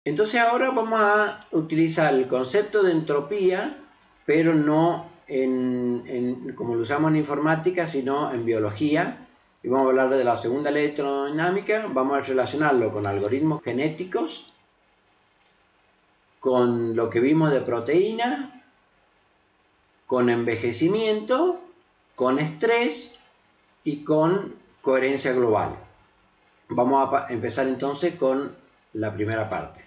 Entonces ahora vamos a utilizar el concepto de entropía, pero no como lo usamos en informática, sino en biología. Y vamos a hablar de la segunda ley de termodinámica. Vamos a relacionarlo con algoritmos genéticos, con lo que vimos de proteínas, con envejecimiento, con estrés y con coherencia global. Vamos a empezar entonces con la primera parte.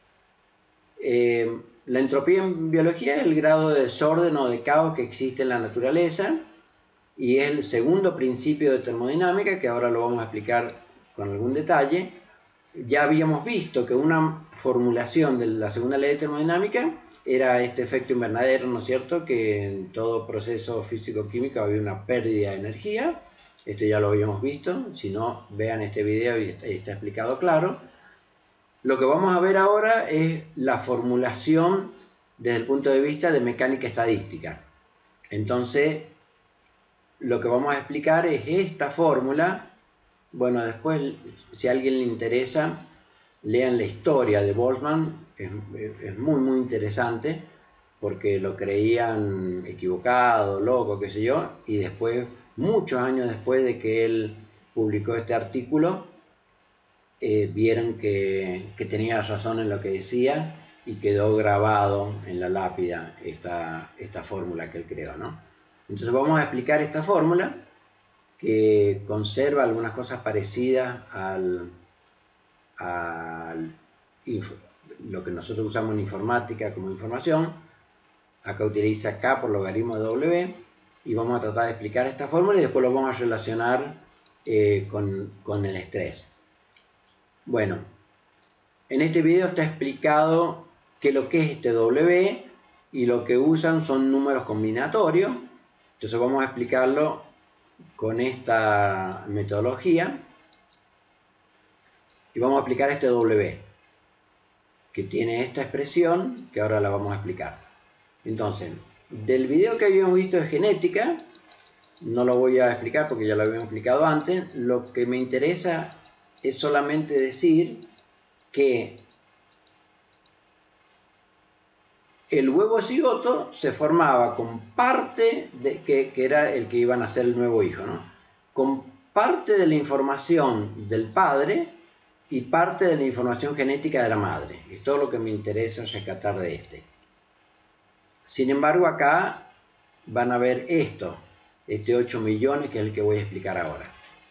La entropía en biología es el grado de desorden o de caos que existe en la naturaleza y es el segundo principio de termodinámica, que ahora lo vamos a explicar con algún detalle. Ya habíamos visto que una formulación de la segunda ley de termodinámica era este efecto invernadero, ¿no es cierto? Que en todo proceso físico-químico había una pérdida de energía. Esto ya lo habíamos visto. Si no, vean este video y está explicado claro. Lo que vamos a ver ahora es la formulación desde el punto de vista de mecánica estadística. Entonces, lo que vamos a explicar es esta fórmula. Bueno, después, si a alguien le interesa, lean la historia de Boltzmann. Es muy interesante, porque lo creían equivocado, loco, qué sé yo, y después, muchos años después de que él publicó este artículo, vieron que tenía razón en lo que decía y quedó grabado en la lápida esta fórmula que él creó, ¿no? Entonces vamos a explicar esta fórmula que conserva algunas cosas parecidas lo que nosotros usamos en informática como información. Acá utiliza K por logaritmo de W y vamos a tratar de explicar esta fórmula y después lo vamos a relacionar con el estrés. Bueno, en este video está explicado que lo que es este W y lo que usan son números combinatorios. Entonces vamos a explicarlo con esta metodología y vamos a explicar este W que tiene esta expresión que ahora la vamos a explicar. Entonces, del video que habíamos visto de genética, no lo voy a explicar porque ya lo habíamos explicado antes. Lo que me interesa es solamente decir que el huevo cigoto se formaba con parte que era el que iban a ser el nuevo hijo, ¿no? Con parte de la información del padre y parte de la información genética de la madre. Es todo lo que me interesa rescatar de este. Sin embargo, acá van a ver este 8 millones, que es el que voy a explicar ahora.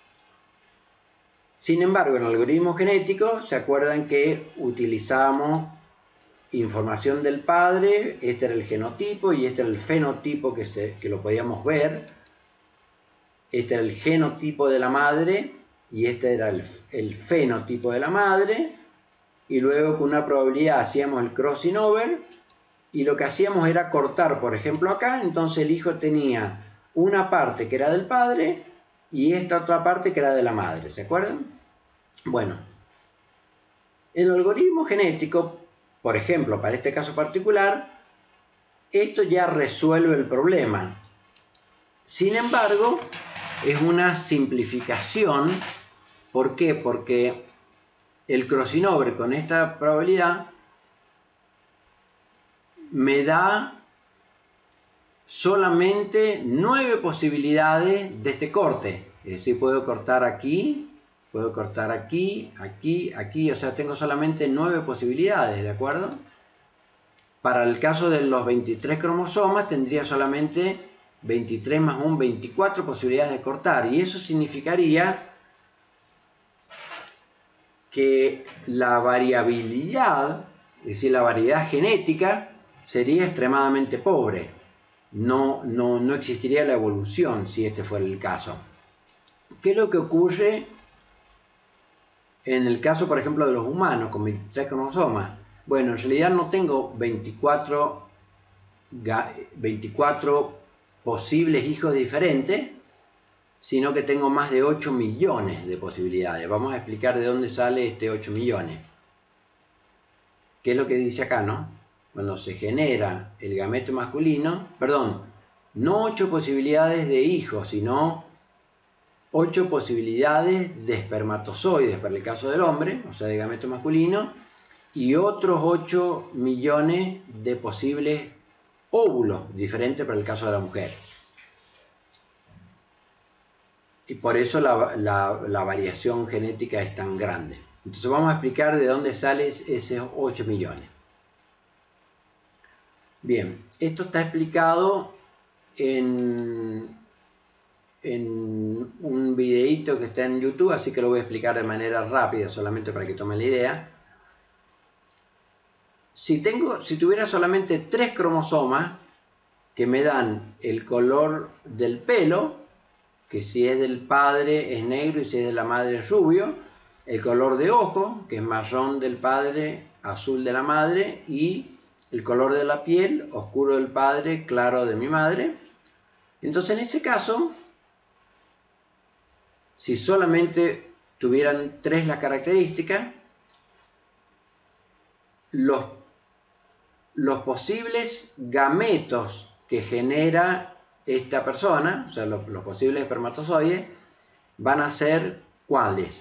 Sin embargo, en el algoritmo genético, ¿se acuerdan que utilizamos información del padre? Este era el genotipo y este era el fenotipo que lo podíamos ver. Este era el genotipo de la madre y este era el fenotipo de la madre. Y luego con una probabilidad hacíamos el crossing over y lo que hacíamos era cortar, por ejemplo acá, entonces el hijo tenía una parte que era del padre y esta otra parte que era de la madre, ¿se acuerdan? Bueno, el algoritmo genético, por ejemplo, para este caso particular, esto ya resuelve el problema. Sin embargo, es una simplificación. ¿Por qué? Porque el crossing over con esta probabilidad me da solamente 9 posibilidades de este corte. Es decir, puedo cortar aquí, puedo cortar aquí, aquí, aquí, o sea, tengo solamente 9 posibilidades, ¿de acuerdo? Para el caso de los 23 cromosomas tendría solamente 23 más 1, 24 posibilidades de cortar, y eso significaría que la variabilidad, es decir, la variedad genética, sería extremadamente pobre. No existiría la evolución si este fuera el caso. ¿Qué es lo que ocurre en el caso, por ejemplo, de los humanos con 23 cromosomas? Bueno, en realidad no tengo 24 posibles hijos diferentes, sino que tengo más de 8 millones de posibilidades. Vamos a explicar de dónde sale este 8 millones. ¿Qué es lo que dice acá, no? Cuando se genera el gameto masculino, perdón, no 8 posibilidades de hijos, sino 8 posibilidades de espermatozoides para el caso del hombre, o sea, de gameto masculino, y otros 8 millones de posibles óvulos, diferentes para el caso de la mujer. Y por eso la variación genética es tan grande. Entonces vamos a explicar de dónde salen esos 8 millones. Bien, esto está explicado en un videíto que está en YouTube, así que lo voy a explicar de manera rápida, solamente para que tomen la idea. Si tuviera solamente 3 cromosomas que me dan el color del pelo, que si es del padre es negro y si es de la madre es rubio, el color de ojo, que es marrón del padre, azul de la madre, y el color de la piel, oscuro del padre, claro de mi madre. Entonces en ese caso, si solamente tuvieran 3 las características, los posibles gametos que genera esta persona, o sea, los posibles espermatozoides, van a ser ¿cuáles?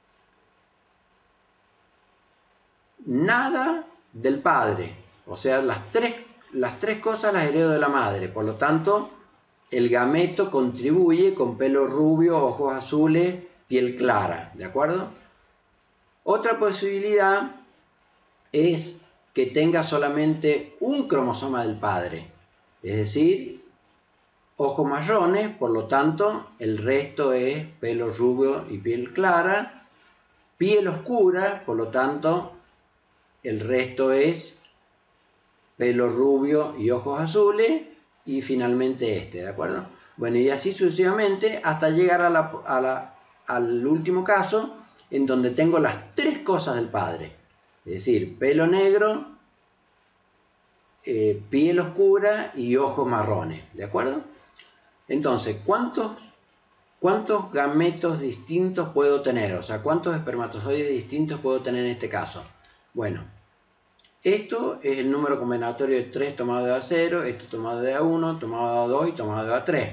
Nada del padre, o sea, las tres cosas las heredo de la madre, por lo tanto, el gameto contribuye con pelo rubio, ojos azules, piel clara, ¿de acuerdo? Otra posibilidad es que tenga solamente un cromosoma del padre, es decir, ojos marrones, por lo tanto, el resto es pelo rubio y piel clara, piel oscura, por lo tanto, el resto es pelo rubio y ojos azules, y finalmente ¿de acuerdo? Bueno, y así sucesivamente hasta llegar al último caso, en donde tengo las 3 cosas del padre, es decir, pelo negro, piel oscura y ojos marrones, ¿de acuerdo? Entonces, ¿cuántos gametos distintos puedo tener? O sea, ¿cuántos espermatozoides distintos puedo tener en este caso? Bueno, esto es el número combinatorio de 3 tomado de A0, esto tomado de A1, tomado de A2 y tomado de A3.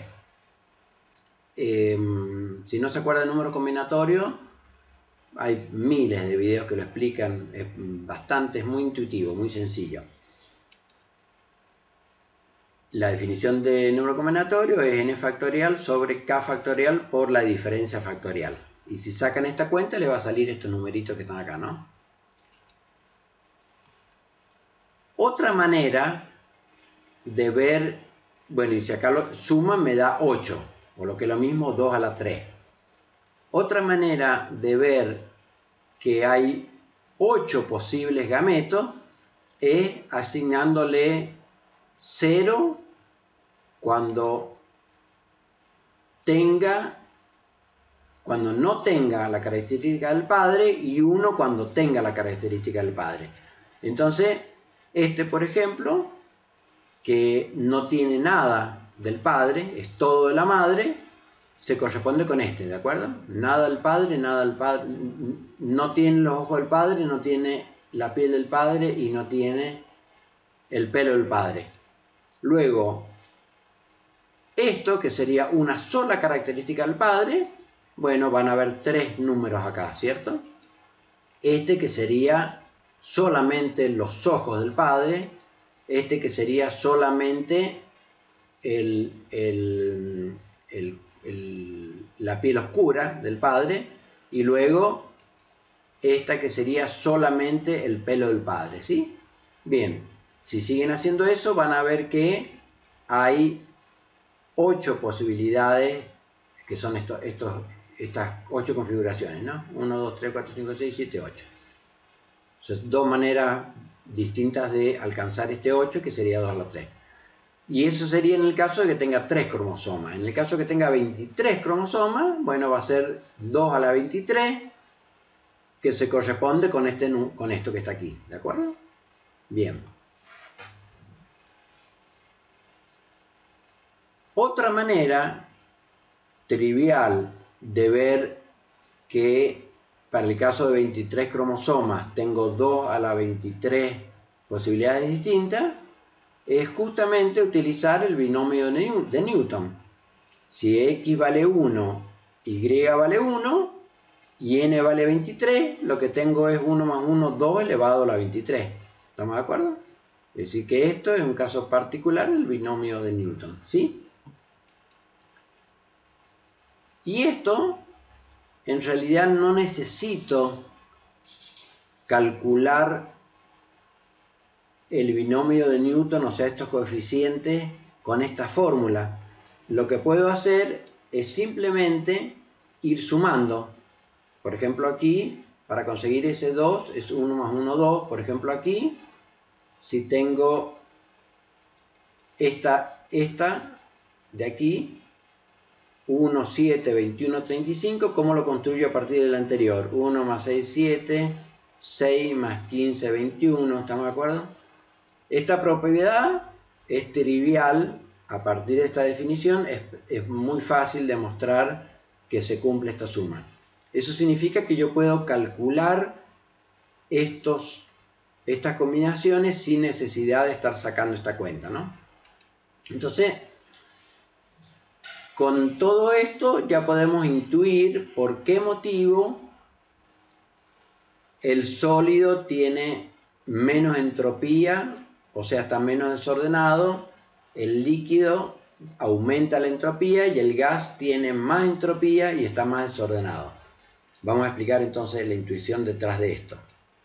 Si no se acuerda del número combinatorio, hay miles de videos que lo explican, es muy intuitivo, muy sencillo. La definición de número combinatorio es n factorial sobre k factorial por la diferencia factorial. Y si sacan esta cuenta, le va a salir estos numeritos que están acá, ¿no? Otra manera de ver, bueno, y si acá lo suman me da 8, o lo que es lo mismo, 2 a la 3. Otra manera de ver que hay 8 posibles gametos es asignándole 0 cuando no tenga la característica del padre y 1 cuando tenga la característica del padre. Entonces, por ejemplo, que no tiene nada del padre, es todo de la madre, se corresponde con ¿de acuerdo? Nada del padre, no tiene los ojos del padre, no tiene la piel del padre y no tiene el pelo del padre. Luego, esto que sería una sola característica del padre, bueno, van a haber 3 números acá, ¿cierto? Que sería solamente los ojos del padre, que sería solamente la piel oscura del padre, y luego que sería solamente el pelo del padre, ¿sí? Bien, si siguen haciendo eso, van a ver que hay 8 posibilidades, que son estas 8 configuraciones, ¿no? 1, 2, 3, 4, 5, 6, 7, 8. Entonces, 2 maneras distintas de alcanzar 8, que sería 2 a la 3. Y eso sería en el caso de que tenga 3 cromosomas. En el caso de que tenga 23 cromosomas, bueno, va a ser 2 a la 23, que se corresponde con esto que está aquí, ¿de acuerdo? Bien. Otra manera trivial de ver que para el caso de 23 cromosomas tengo 2 a la 23 posibilidades distintas es justamente utilizar el binomio de Newton. Si X vale 1, Y vale 1, y n vale 23, lo que tengo es 1 más 1, 2 elevado a la 23. ¿Estamos de acuerdo? Es decir, que esto es un caso particular del binomio de Newton, ¿sí? Y esto, en realidad no necesito calcular el binomio de Newton, o sea, estos coeficientes, con esta fórmula. Lo que puedo hacer es simplemente ir sumando. Por ejemplo, aquí, para conseguir ese 2, es 1 más 1, 2. Por ejemplo, aquí, si tengo esta de aquí, 1, 7, 21, 35, ¿cómo lo construyo a partir del anterior? 1 más 6, 7, 6 más 15, 21, ¿estamos de acuerdo? Esta propiedad es trivial, a partir de esta definición es muy fácil demostrar que se cumple esta suma. Eso significa que yo puedo calcular estas combinaciones sin necesidad de estar sacando esta cuenta, ¿no? Entonces, con todo esto ya podemos intuir por qué motivo el sólido tiene menos entropía, o sea, está menos desordenado, el líquido aumenta la entropía y el gas tiene más entropía y está más desordenado. Vamos a explicar entonces la intuición detrás de esto.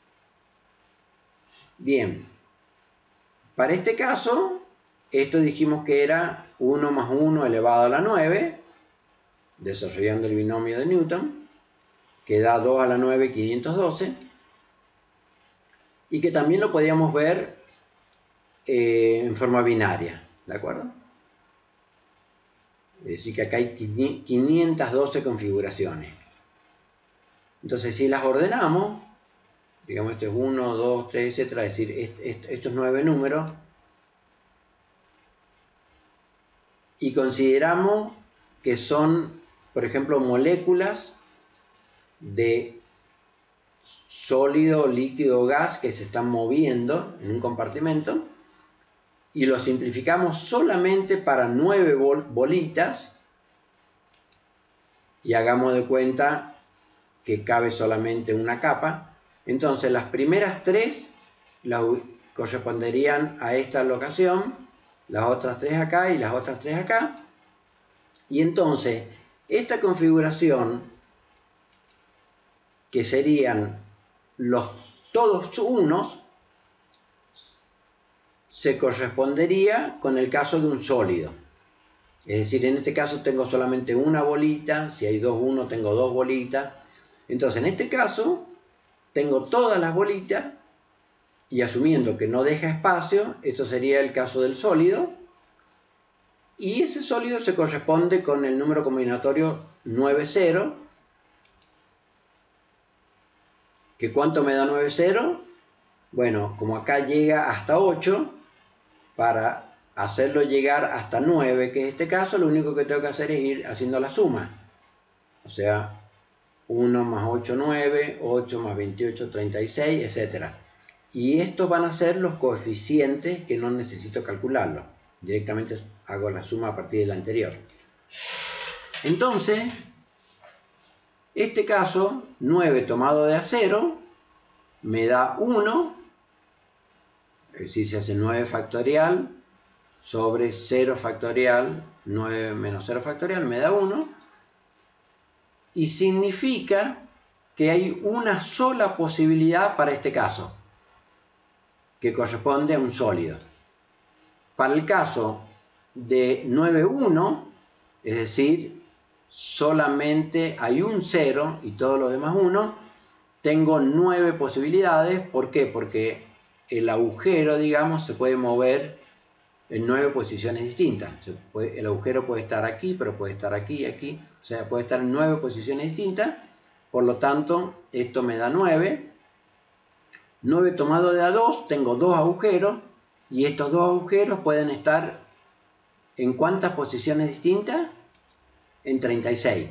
Bien, para este caso, esto dijimos que era 1 más 1 elevado a la 9, desarrollando el binomio de Newton, que da 2 a la 9, 512, y que también lo podíamos ver en forma binaria, ¿de acuerdo? Es decir, que acá hay 512 configuraciones. Entonces, si las ordenamos, digamos, esto es 1, 2, 3, etc., es decir, estos 9 números, y consideramos que son, por ejemplo, moléculas de sólido, líquido o gas que se están moviendo en un compartimento, y lo simplificamos solamente para 9 bolitas, y hagamos de cuenta que cabe solamente una capa. Entonces las primeras 3 corresponderían a esta locación, las otras 3 acá y las otras 3 acá. Y entonces esta configuración, que serían todos unos, se correspondería con el caso de un sólido. Es decir, en este caso tengo solamente una bolita, si hay 2, 1, tengo 2 bolitas. Entonces, en este caso, tengo todas las bolitas, y asumiendo que no deja espacio, esto sería el caso del sólido, y ese sólido se corresponde con el número combinatorio 9, 0, que ¿cuánto me da 9, 0? Bueno, como acá llega hasta 8, para hacerlo llegar hasta 9, que es este caso, lo único que tengo que hacer es ir haciendo la suma. O sea, 1 más 8, 9, 8 más 28, 36, etc. Y estos van a ser los coeficientes que no necesito calcularlo. Directamente hago la suma a partir del anterior. Entonces, este caso, 9 tomado de a 0, me da 1, es decir, se hace 9 factorial sobre 0 factorial, 9 menos 0 factorial, me da 1, y significa que hay una sola posibilidad para este caso, que corresponde a un sólido. Para el caso de 9, 1, es decir, solamente hay un 0 y todos los demás 1, tengo 9 posibilidades. ¿Por qué? Porque el agujero, digamos, se puede mover en 9 posiciones distintas. El agujero puede estar aquí, pero puede estar aquí y aquí. O sea, puede estar en 9 posiciones distintas. Por lo tanto, esto me da 9. 9 tomado de a 2, tengo 2 agujeros. Y estos 2 agujeros pueden estar ¿en cuántas posiciones distintas? En 36.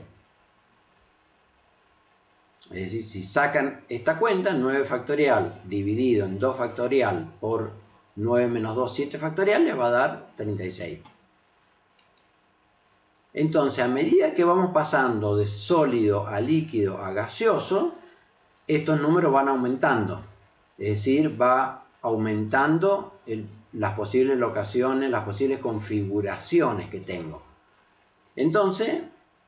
Es decir, si sacan esta cuenta, 9 factorial dividido en 2 factorial por 9 menos 2, 7 factorial, les va a dar 36. Entonces, a medida que vamos pasando de sólido a líquido a gaseoso, estos números van aumentando. Es decir, va aumentando las posibles locaciones, las posibles configuraciones que tengo. Entonces,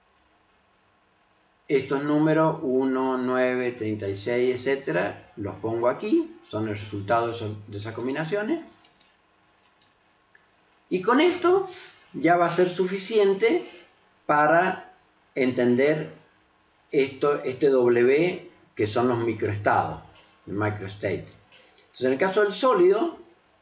estos números 1, 9, 36, etcétera, los pongo aquí, son el resultado de esas combinaciones. Y con esto ya va a ser suficiente para entender este W, que son los microestados, el microstate. Entonces, en el caso del sólido,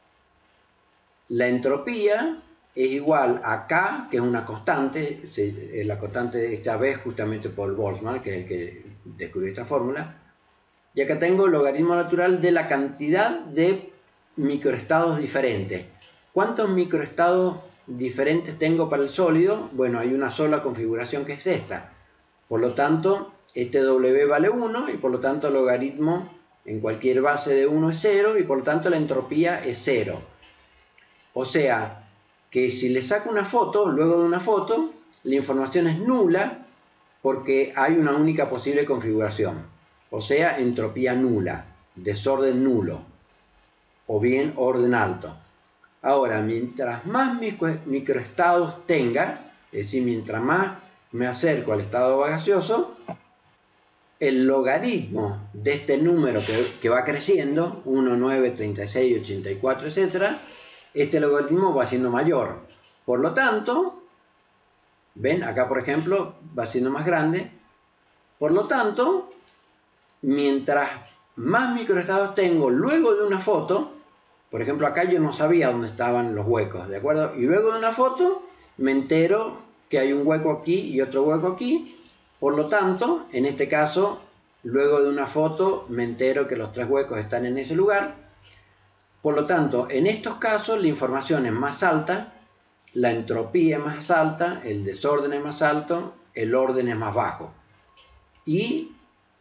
la entropía es igual a K, que es una constante, la constante esta vez justamente por Boltzmann, que es el que descubrió esta fórmula. Y acá tengo el logaritmo natural de la cantidad de microestados diferentes. ¿Cuántos microestados diferentes tengo para el sólido? Bueno, hay una sola configuración que es esta. Por lo tanto, este W vale 1 y por lo tanto el logaritmo en cualquier base de 1 es 0 y por lo tanto la entropía es 0. O sea, que si le saco una foto, luego de una foto, la información es nula porque hay una única posible configuración. O sea, entropía nula, desorden nulo, o bien orden alto. Ahora, mientras más microestados tenga, es decir, mientras más me acerco al estado gaseoso, el logaritmo de este número que va creciendo, 1, 9, 36, 84, etc., este logaritmo va siendo mayor. Por lo tanto, ven, acá por ejemplo, va siendo más grande. Por lo tanto, mientras más microestados tengo luego de una foto, por ejemplo, acá yo no sabía dónde estaban los huecos, ¿de acuerdo? Y luego de una foto me entero que hay un hueco aquí y otro hueco aquí. Por lo tanto, en este caso, luego de una foto me entero que los 3 huecos están en ese lugar. Por lo tanto, en estos casos la información es más alta, la entropía es más alta, el desorden es más alto, el orden es más bajo. Y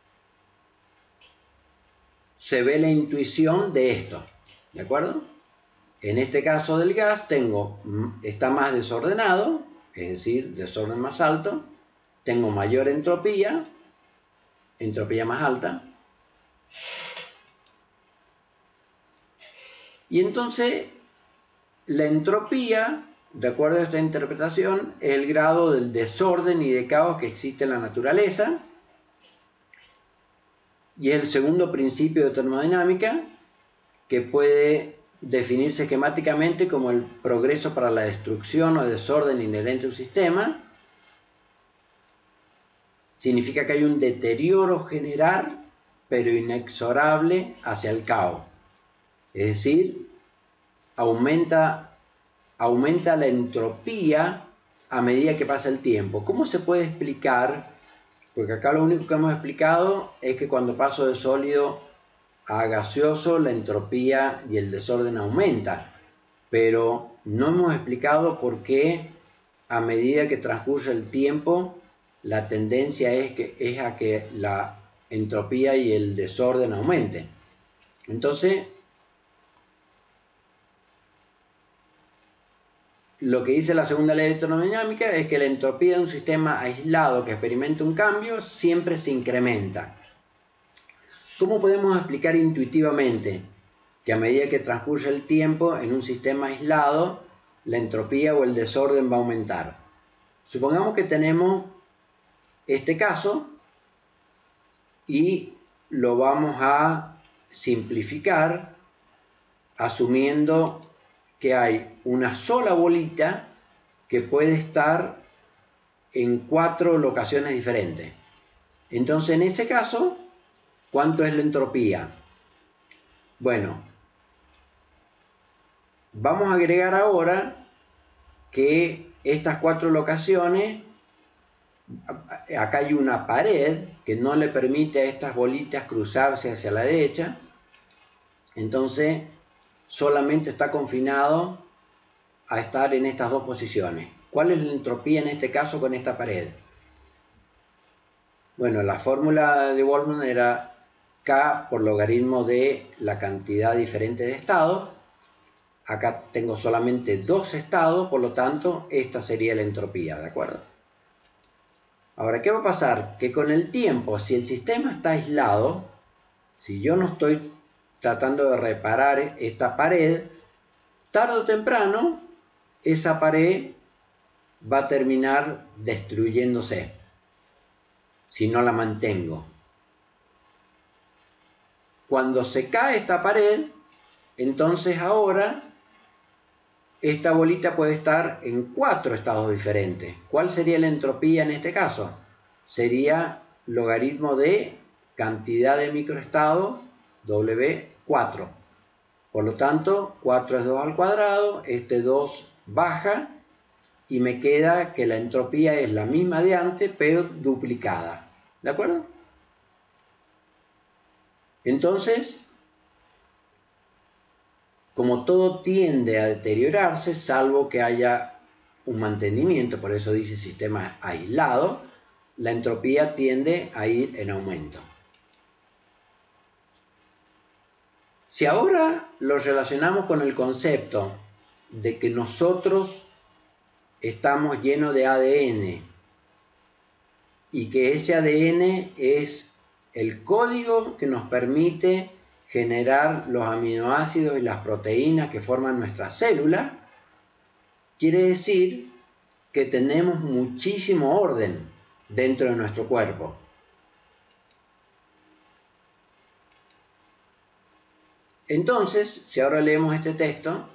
se ve la intuición de esto, ¿de acuerdo? En este caso del gas está más desordenado, es decir, desorden más alto, tengo mayor entropía más alta. Y entonces la entropía, de acuerdo a esta interpretación, es el grado del desorden y de caos que existe en la naturaleza. Y es el segundo principio de termodinámica, que puede definirse esquemáticamente como el progreso para la destrucción o desorden inherente a un sistema. Significa que hay un deterioro general, pero inexorable hacia el caos. Es decir, aumenta la entropía a medida que pasa el tiempo. ¿Cómo se puede explicar? Porque acá lo único que hemos explicado es que cuando paso de sólido a gaseoso, la entropía y el desorden aumenta. Pero no hemos explicado por qué a medida que transcurre el tiempo, la tendencia es a que la entropía y el desorden aumenten. Entonces, lo que dice la segunda ley de termodinámica es que la entropía de un sistema aislado que experimenta un cambio siempre se incrementa. ¿Cómo podemos explicar intuitivamente que a medida que transcurre el tiempo en un sistema aislado, la entropía o el desorden va a aumentar? Supongamos que tenemos este caso y lo vamos a simplificar asumiendo que hay una sola bolita que puede estar en 4 locaciones diferentes. Entonces, en ese caso, ¿cuánto es la entropía? Bueno, vamos a agregar ahora que estas 4 locaciones, acá hay una pared que no le permite a estas bolitas cruzarse hacia la derecha. Entonces, solamente está confinado a estar en estas 2 posiciones. ¿Cuál es la entropía en este caso con esta pared? Bueno, la fórmula de Boltzmann era K por logaritmo de la cantidad diferente de estados. Acá tengo solamente 2 estados, por lo tanto, esta sería la entropía, ¿de acuerdo? Ahora, ¿qué va a pasar? Que con el tiempo, si el sistema está aislado, si yo no estoy tratando de reparar esta pared, tarde o temprano esa pared va a terminar destruyéndose si no la mantengo. Cuando se cae esta pared, entonces ahora esta bolita puede estar en 4 estados diferentes. ¿Cuál sería la entropía en este caso? Sería logaritmo de cantidad de microestados W4. Por lo tanto, 4 es 2 al cuadrado, este 2 baja y me queda que la entropía es la misma de antes, pero duplicada. ¿De acuerdo? Entonces, como todo tiende a deteriorarse, salvo que haya un mantenimiento, por eso dice sistema aislado, la entropía tiende a ir en aumento. Si ahora lo relacionamos con el concepto de que nosotros estamos llenos de ADN y que ese ADN es el código que nos permite generar los aminoácidos y las proteínas que forman nuestra célula, quiere decir que tenemos muchísimo orden dentro de nuestro cuerpo. Entonces, si ahora leemos este texto,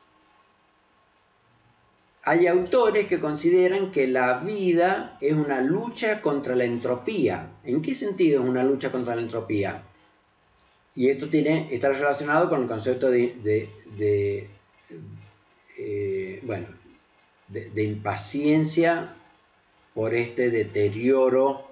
hay autores que consideran que la vida es una lucha contra la entropía. ¿En qué sentido es una lucha contra la entropía? Y esto está relacionado con el concepto de impaciencia por este deterioro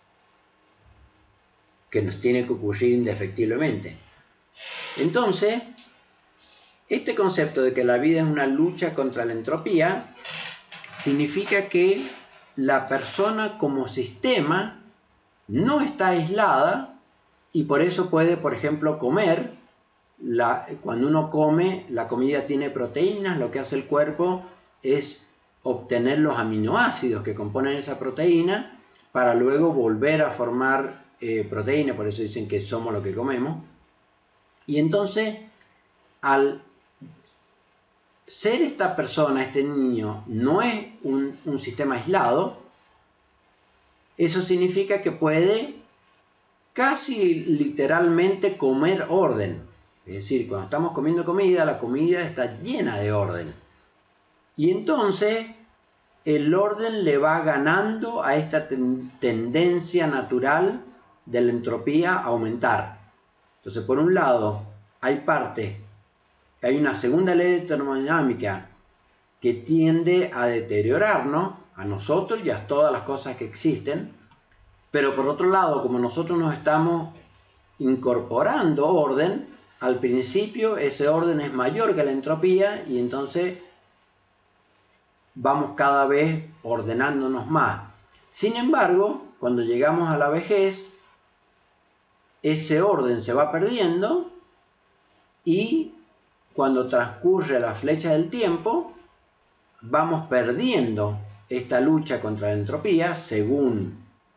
que nos tiene que ocurrir indefectiblemente. Entonces, este concepto de que la vida es una lucha contra la entropía significa que la persona como sistema no está aislada y por eso puede, por ejemplo, comer. Cuando uno come, la comida tiene proteínas, lo que hace el cuerpo es obtener los aminoácidos que componen esa proteína para luego volver a formar proteína, por eso dicen que somos lo que comemos. Y entonces, al ser esta persona, este niño, no es un sistema aislado, eso significa que puede casi literalmente comer orden. Es decir, cuando estamos comiendo comida, la comida está llena de orden. Y entonces el orden le va ganando a esta tendencia natural de la entropía a aumentar. Entonces, por un lado, hay una segunda ley de termodinámica que tiende a deteriorarnos, a nosotros y a todas las cosas que existen, pero por otro lado, como nosotros nos estamos incorporando orden, al principio ese orden es mayor que la entropía y entonces vamos cada vez ordenándonos más. Sin embargo, cuando llegamos a la vejez, ese orden se va perdiendo y cuando transcurre la flecha del tiempo, vamos perdiendo esta lucha contra la entropía, según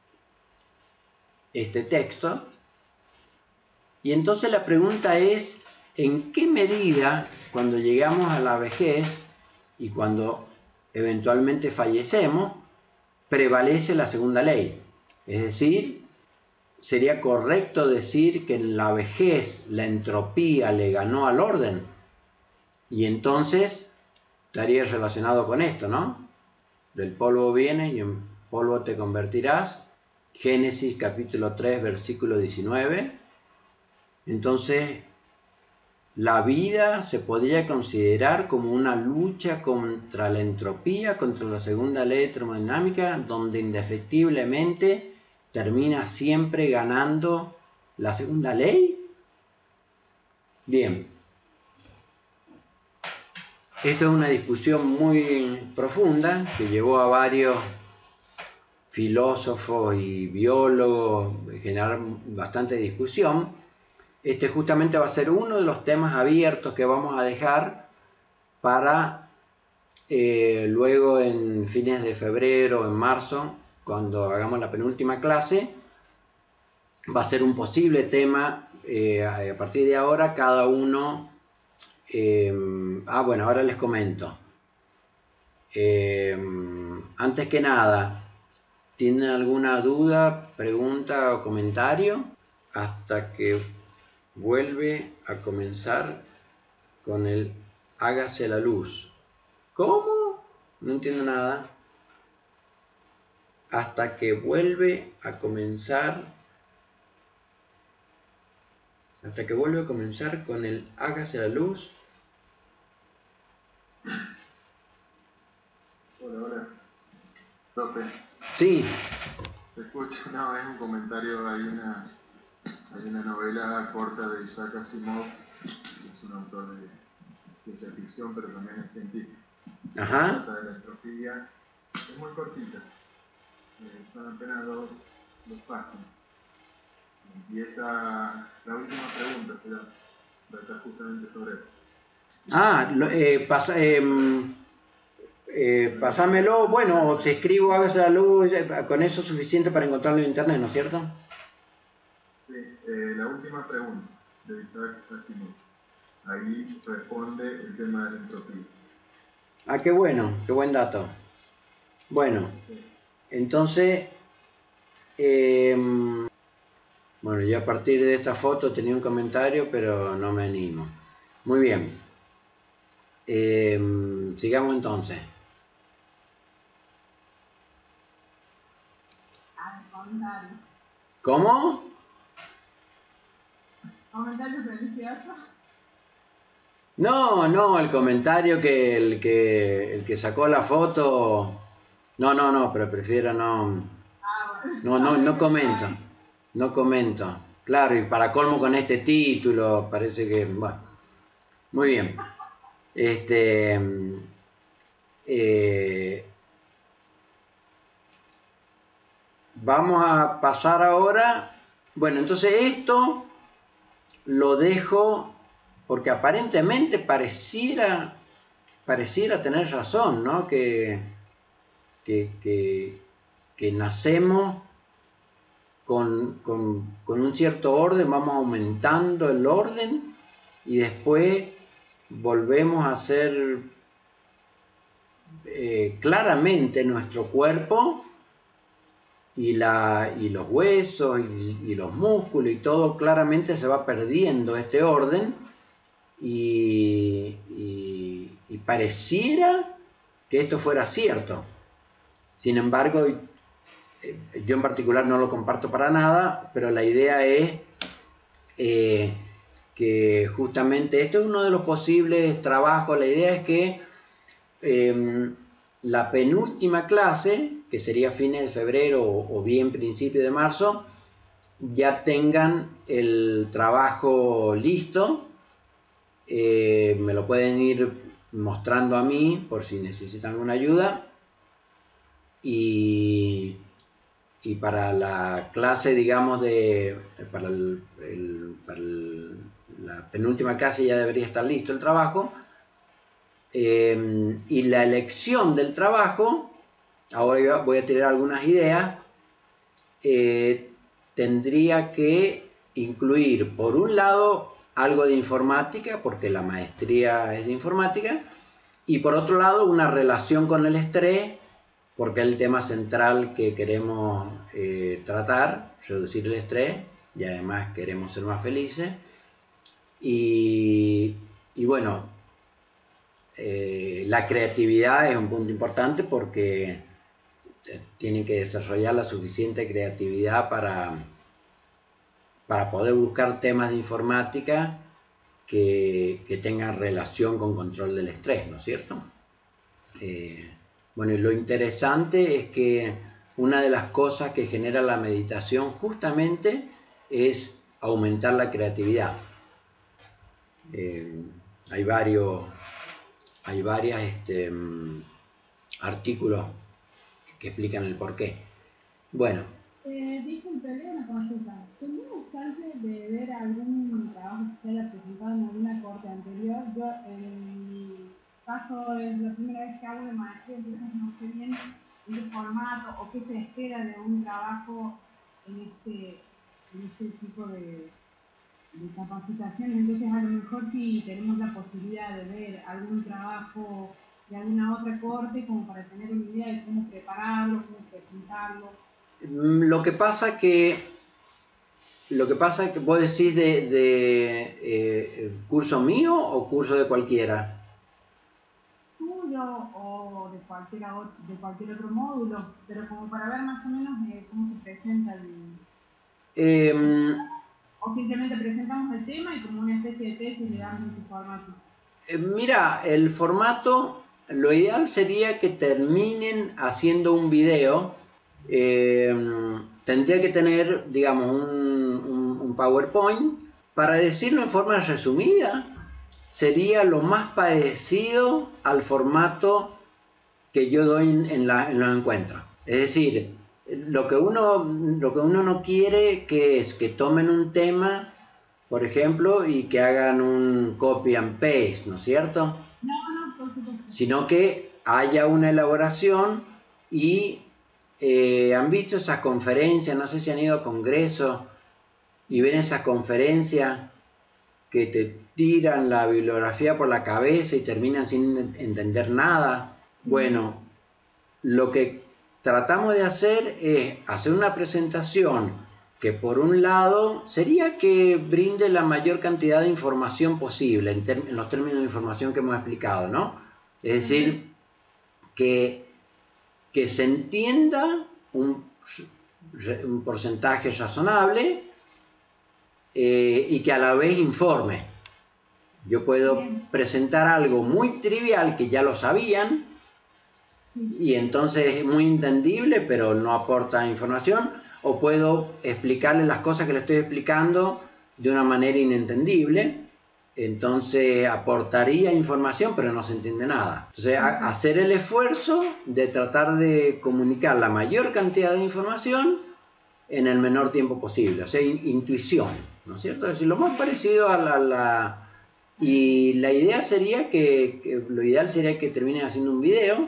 este texto. Y entonces la pregunta es, ¿en qué medida, cuando llegamos a la vejez y cuando eventualmente fallecemos, prevalece la segunda ley? Es decir, ¿sería correcto decir que en la vejez la entropía le ganó al orden? Y entonces estaría relacionado con esto, ¿no? Del polvo vienes y en polvo te convertirás. Génesis capítulo 3, versículo 19. Entonces, la vida se podría considerar como una lucha contra la entropía, contra la segunda ley termodinámica, donde indefectiblemente termina siempre ganando la segunda ley. Bien. Esto es una discusión muy profunda que llevó a varios filósofos y biólogos a generar bastante discusión. Este justamente va a ser uno de los temas abiertos que vamos a dejar para luego en fines de febrero o en marzo cuando hagamos la penúltima clase, va a ser un posible tema. A partir de ahora cada uno... bueno, ahora les comento. Antes que nada, ¿tienen alguna duda, pregunta o comentario? Hasta que vuelve a comenzar con el hágase la luz. ¿Cómo? No entiendo nada. Hasta que vuelve a comenzar. Hasta que vuelve a comenzar con el hágase la luz. Hola. Profe. Sí. Te escucho una vez un comentario, hay una novela corta de Isaac Asimov, que es un autor de ciencia ficción, pero también es científico. Ajá. Trata de la entropía, es muy cortita, son apenas dos páginas. Empieza, la última pregunta será, trata justamente sobre eso. Pásamelo, bueno, o si escribo hágase la luz, con eso es suficiente para encontrarlo en internet, ¿no es cierto? Sí, la última pregunta de Isaac Asimov. Ahí responde el tema de la entropía. Ah, qué bueno, qué buen dato. Bueno, entonces, bueno, yo a partir de esta foto tenía un comentario, pero no me animo. Muy bien. Sigamos entonces. ¿Cómo? ¿Comentario religioso? No, el comentario que el que sacó la foto. No, pero prefiero no. No comento. No comento. Claro, y para colmo con este título, parece que. Bueno. Muy bien. Vamos a pasar ahora. Bueno, entonces esto lo dejo porque aparentemente pareciera tener razón, ¿no? Que nacemos con un cierto orden, vamos aumentando el orden y después volvemos a hacer claramente nuestro cuerpo y los huesos y los músculos y todo claramente se va perdiendo este orden y pareciera que esto fuera cierto. Sin embargo, yo en particular no lo comparto para nada, pero la idea es que justamente esto es uno de los posibles trabajos. La idea es que la penúltima clase, que sería fines de febrero o bien principio de marzo, ya tengan el trabajo listo. Me lo pueden ir mostrando a mí por si necesitan una ayuda. Y para la clase, digamos, para la penúltima clase ya debería estar listo el trabajo. Y la elección del trabajo, ahora voy a tirar algunas ideas, tendría que incluir, por un lado, algo de informática, porque la maestría es de informática, y por otro lado, una relación con el estrés, porque es el tema central que queremos tratar, reducir el estrés, y además queremos ser más felices. Y bueno, la creatividad es un punto importante porque tienen que desarrollar la suficiente creatividad para poder buscar temas de informática que tengan relación con control del estrés, ¿no es cierto? Bueno, y lo interesante es que una de las cosas que genera la meditación justamente es aumentar la creatividad. Hay varios artículos que explican el porqué. Bueno. Disculpe, una consulta. ¿Tenemos chance de ver algún trabajo que se haya presentado en alguna corte anterior? Yo, en mi caso, es la primera vez que hago de maestría, entonces no sé bien formato o qué se espera de un trabajo en este tipo de capacitaciones. Entonces, a lo mejor si tenemos la posibilidad de ver algún trabajo de alguna otra corte, como para tener una idea de cómo prepararlo, cómo presentarlo. Lo que pasa que vos decís de curso mío o curso de cualquiera. Tuyo o de cualquier otro módulo, pero como para ver más o menos cómo se presenta o simplemente presentamos el tema y como una especie de tesis le damos ese formato. Mira, el formato, lo ideal sería que terminen haciendo un video. Tendría que tener, digamos, un PowerPoint. Para decirlo en forma resumida, sería lo más parecido al formato que yo doy en los encuentros. Es decir, lo que uno no quiere que es que tomen un tema, por ejemplo, y que hagan un copy and paste, ¿no es cierto? No, por supuesto. Sino que haya una elaboración y han visto esas conferencias, no sé si han ido a congresos y ven esas conferencias que te tiran la bibliografía por la cabeza y terminan sin entender nada. Bueno, lo que tratamos de hacer es hacer una presentación que por un lado sería que brinde la mayor cantidad de información posible en los términos de información que hemos explicado, ¿no? Es decir, que se entienda un porcentaje razonable y que a la vez informe. Yo puedo presentar algo muy trivial que ya lo sabían y entonces es muy entendible pero no aporta información, o puedo explicarle las cosas que le estoy explicando de una manera inentendible, entonces aportaría información pero no se entiende nada. Entonces hacer el esfuerzo de tratar de comunicar la mayor cantidad de información en el menor tiempo posible, o sea, intuición, ¿no es cierto? Es decir, lo más parecido a y la idea sería lo ideal sería que terminen haciendo un video.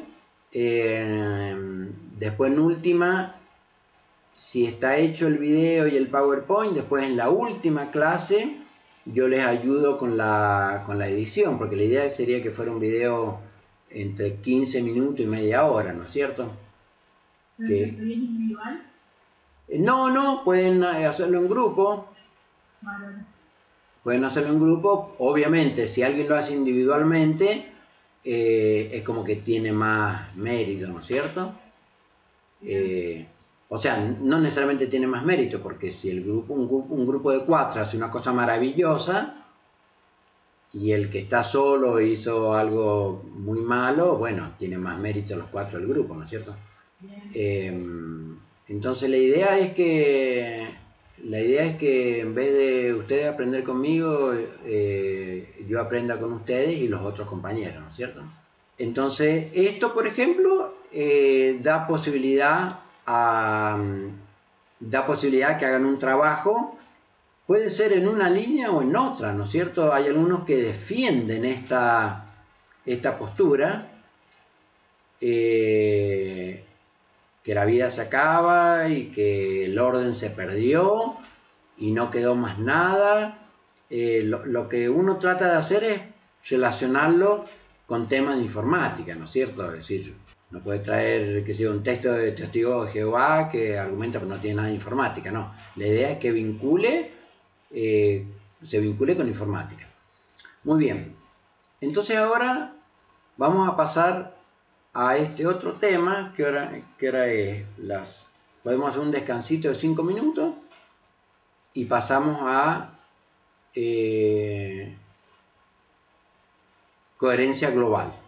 Después en última, si está hecho el video y el PowerPoint, después en la última clase yo les ayudo con la edición, porque la idea sería que fuera un video entre 15 minutos y media hora, ¿no es cierto? ¿Pero es individual? No, pueden hacerlo en grupo. Vale. Pueden hacerlo en grupo. Obviamente, si alguien lo hace individualmente, es como que tiene más mérito, ¿no es cierto? O sea, no necesariamente tiene más mérito, porque si un grupo de 4 hace una cosa maravillosa y el que está solo hizo algo muy malo, bueno, tiene más mérito los 4 del grupo, ¿no es cierto? Entonces la idea es que en vez de ustedes aprender conmigo, yo aprenda con ustedes y los otros compañeros, ¿no es cierto? Entonces esto, por ejemplo, da posibilidad que hagan un trabajo, puede ser en una línea o en otra, ¿no es cierto? Hay algunos que defienden esta postura, que la vida se acaba y que el orden se perdió y no quedó más nada. Lo que uno trata de hacer es relacionarlo con temas de informática, ¿no es cierto? Es decir, no puede traer, que sea un texto de Testigos de Jehová que argumenta que no tiene nada de informática, no. La idea es que se vincule con informática. Muy bien. Entonces ahora vamos a pasar a este otro tema, que ahora es podemos hacer un descansito de 5 minutos y pasamos a coherencia global.